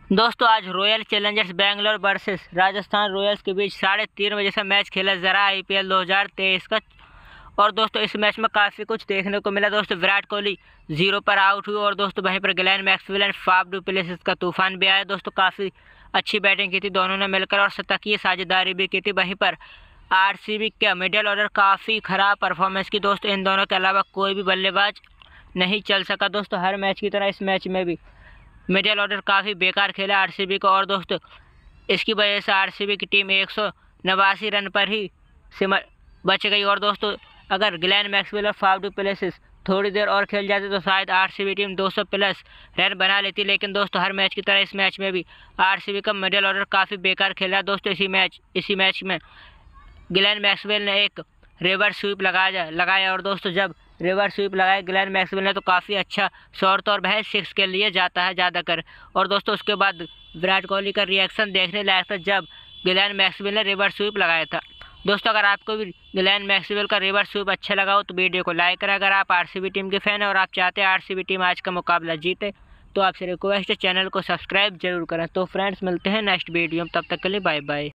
दोस्तों आज Royal Challengers Bangalore versus Rajasthan Royals के बीच 3:30 बजे से मैच खेला जा रहा है IPL 2023 का। और दोस्तों इस मैच में काफ़ी कुछ देखने को मिला। दोस्तों विराट कोहली 0 पर आउट हुए और दोस्तों वहीं पर Glenn Maxwell and Faf du Plessis का तूफान भी आया। दोस्तों काफ़ी अच्छी बैटिंग की थी दोनों ने मिलकर और शतकीय साझेदारी भी की थी। वहीं पर RCB का मिडिल ऑर्डर काफ़ी ख़राब परफॉर्मेंस की। दोस्तों इन दोनों के अलावा कोई भी बल्लेबाज नहीं चल सका। दोस्तों हर मैच की तरह इस मैच में भी मिडिल ऑर्डर काफ़ी बेकार खेला RCB का और दोस्तों इसकी वजह से RCB की टीम 189 रन पर ही बच गई। और दोस्तों अगर ग्लेन मैक्सवेल और फाफ डू प्लेसिस थोड़ी देर और खेल जाते तो शायद RCB टीम 200 प्लस रन बना लेती। लेकिन दोस्तों हर मैच की तरह इस मैच में भी RCB का मिडिल ऑर्डर काफ़ी बेकार खेला। दोस्तों इसी मैच में ग्लेन मैक्सवेल ने एक रिवर्स स्वीप लगाया और दोस्तों जब रिवर्स स्वीप लगाया ग्लेन मैक्सवेल ने तो काफ़ी अच्छा शॉट और वह 6 के लिए जाता है ज़्यादातर। और दोस्तों उसके बाद विराट कोहली का रिएक्शन देखने लायक था जब ग्लेन मैक्सवेल ने रिवर्स स्वीप लगाया था। दोस्तों अगर आपको भी ग्लेन मैक्सवेल का रिवर्स स्वीप अच्छा लगा हो तो वीडियो को लाइक करें। अगर आप RCB टीम के फैन हैं और आप चाहते हैं RCB टीम आज का मुकाबला जीते तो आपसे रिक्वेस्ट है चैनल को सब्सक्राइब जरूर करें। तो फ्रेंड्स मिलते हैं नेक्स्ट वीडियो में, तब तक के लिए बाय बाय।